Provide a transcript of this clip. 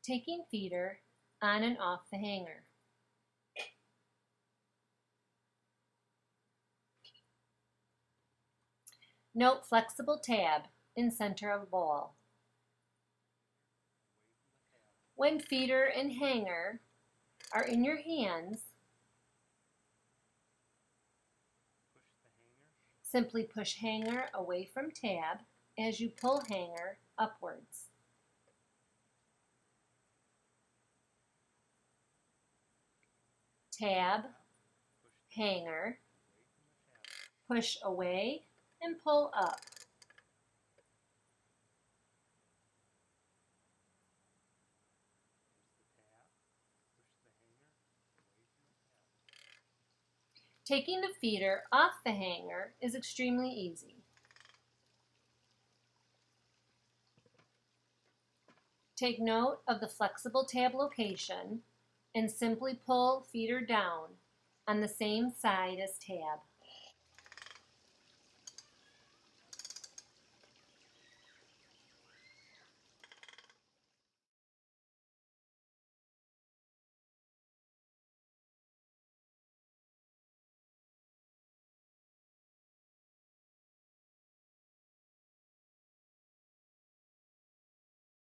taking feeder on and off the hanger. Note flexible tab in center of bowl. When feeder and hanger are in your hands, simply push hanger away from tab as you pull hanger upwards. Tab, hanger, push away and pull up. Taking the feeder off the hanger is extremely easy. Take note of the flexible tab location and simply pull feeder down on the same side as tab.